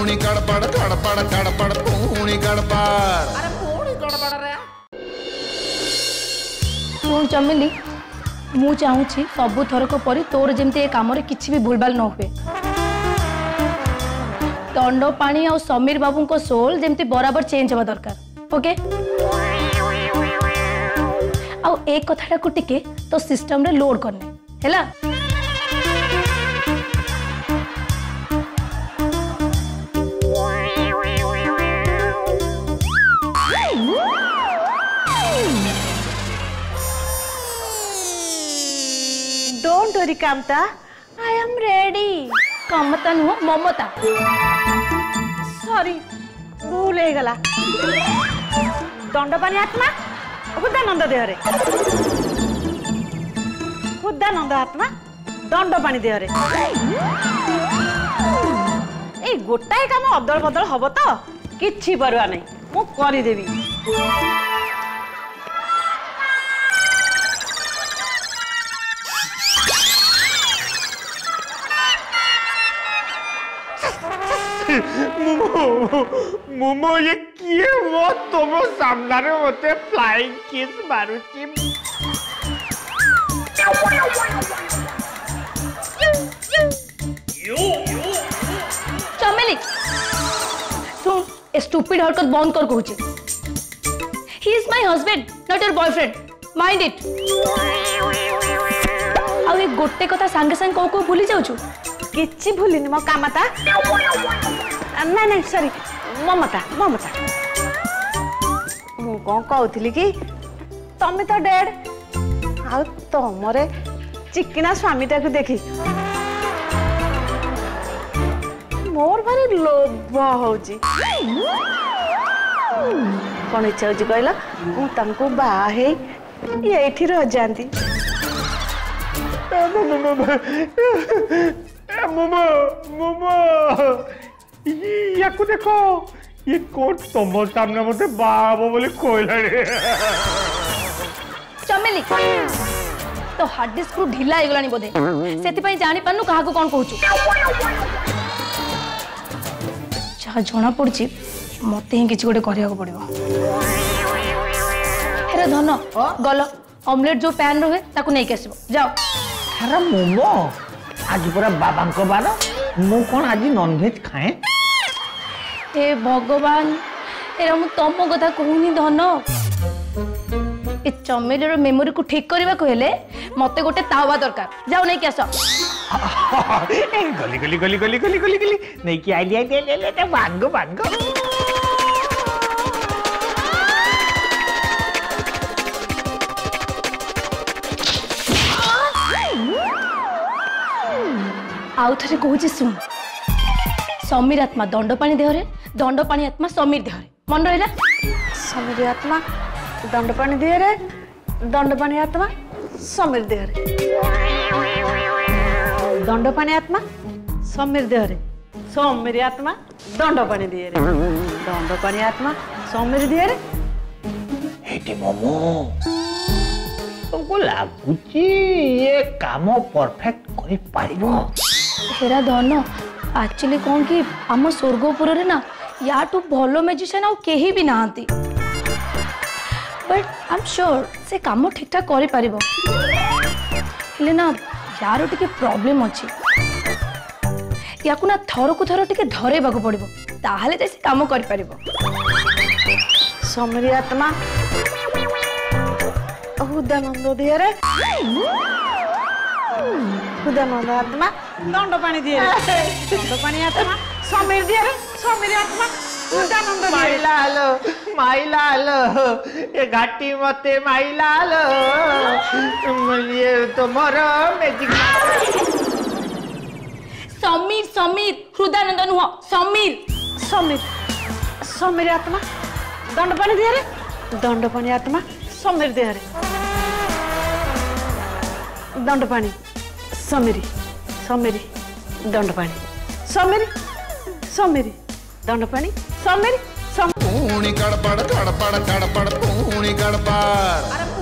पूणी गड़बड़ गड़बड़ गड़बड़ पूणी गड़बड़। अरे पूणी गड़बड़ रे सुन चमेली मु चाहूँगी सबू थरक परी तोर जमती काम किसी भी भूलभाल न हुए। दंड पानी और समीर बाबू को सोल जमती बराबर चेंज हवा दरकार ओके। आउ एक कथाटा को टिके तो सिस्टम रे लोड करने हैला। Don't worry Kamta I am ready. Kamta नुह ममता सॉरी भूल हो गला। दंडपानी आत्मा हुदानंद देहरे हुदानंद आत्मा दंडपानी देहरे ए गोटाए काम अदल बदल हब तो किछि परवा नहीं मु करि देबी। मोमो ये किए वो तुम सामना रे मते फ्लाइंग किस मारुची। चमेली सुन स्टूपिड हरकत बंद कर कहूँ। He is my husband not your boyfriend mind it. आ ये गोटे कथा संगे संग को भूली जाउछु। किछि भूलिनी मो कामता ना नहीं सॉरी ममता ममता मु कौन कहूली कि तमें तो डेड आ तमरे चिकिना स्वामीटा को देखी मोर भारी लोभ होची। कौन इच्छा होची कहला मु तमको बाहे एठी रह जांती। मोमो मोमो याकू देखो ये कोट तुम सामने मते बाबो बोले कोइला रे। चमेली तो हार्ड डिस्क रु ढिला हो गलानी बोधे सेति पई जानि पानु काहा को कोन कहूछु। जा जना पड़ची मते ही किछि गोटे करिया को पड़िबो। हेरे धन गलो ऑमलेट जो पैन रहे ताकू नै के आसीबो जाओ। अरे मोमो आज पूरा बाबा को बार मु कौन आज नॉनवेज खाए। हे भगवान एरा मु तम कथा कहूनी धन ए चमेलीर मेमोरी को ठीक करबा को हेले मते गोटे तावा दरकार जाओ नै के आसो। गली गली गली गली गली गली गली नहीं कि आई ले ले ले भांगो भांगो। आउ थे कहूँ सुन समीर आत्मा दंडपानी देहरे दंडपानी आत्मा समीर देहरे मन रहा। समीर आत्मा दंडपानी देहरे दंडपानी आत्मा समीर देहरे दंडपानी आत्मा समीर देहरे समीर आत्मा दंडपानी देहरे दंडपानी आत्मा समीर देहरे। एटी मोमो तुमको लागुची ये काम परफेक्ट करि पारिबो। हेरा धन एक्चुअली कौन कि आम स्वर्गपुर रे ना या टू भलो मैजिशियन आ केही भी नाहंती बट आई एम श्योर से काम ठीक ठाक करि पारिबो। हेले ना यार टिके प्रॉब्लम अछि याकू ना थर को थर टिके धरेबा को पड़िबो ताहाले जे से काम करि पारिबो। समीर आत्मा हुदानंद देहरे हुदानंद आत्मा दंडपानी देहरे दंडपानी आत्मा समीर देहरे समीर आत्मा हुदानंद माइला लो ये घाटी मते माइला लो ये तुम्हारा मैजिक। समीर समीर हृदानंद नुह समीर समीर समीर आत्मा दंडपानी देहरे दंडपानी आत्मा समीर देहरे दंडपानी समीरी समीरी दंडपानी समीरी समीरी दंडपानी समीरी पूणी गड़बड़ गड़बड़ गड़बड़ पूणी गड़बड़।